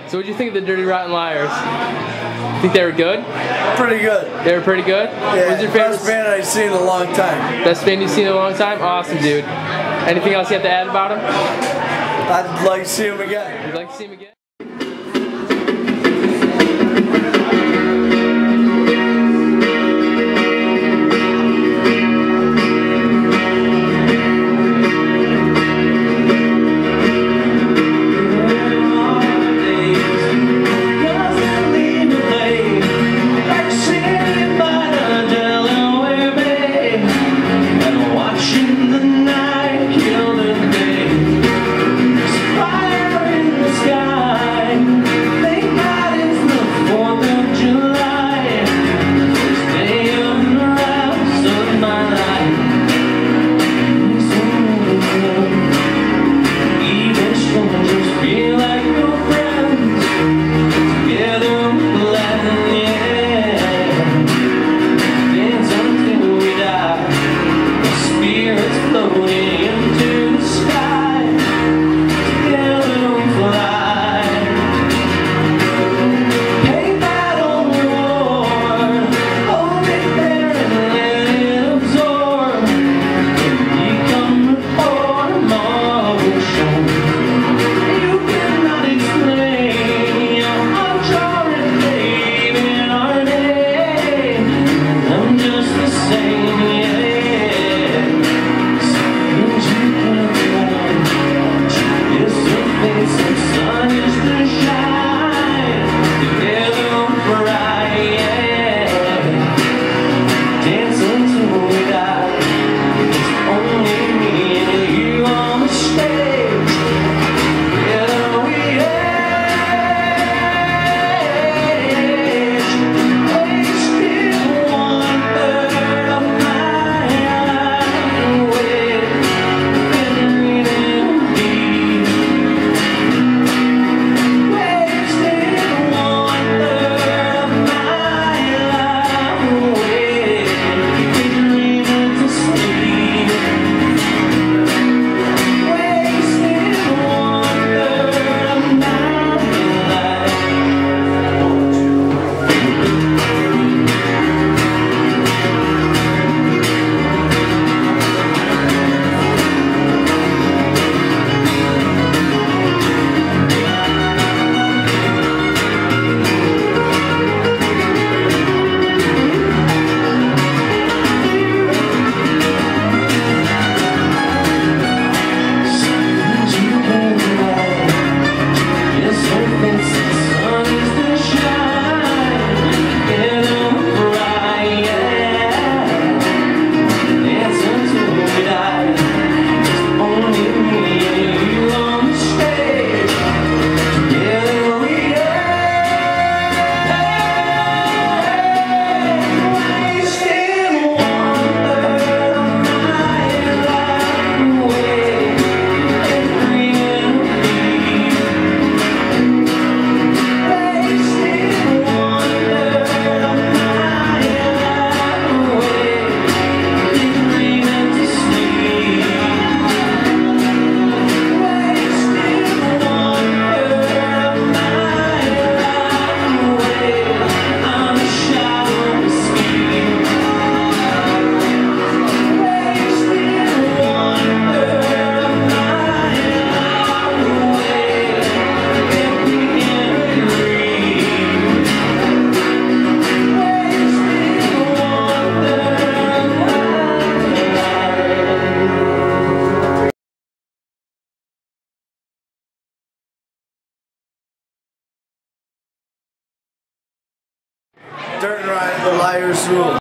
So what'd you think of the Dirty Rotten Liars? Think they were good? Pretty good. They were pretty good? Yeah, What's your favorite best band I've seen in a long time. Best band you've seen in a long time? Awesome, dude. Anything else you have to add about them? I'd like to see them again. You'd like to see them again? Dirt and Liars rule.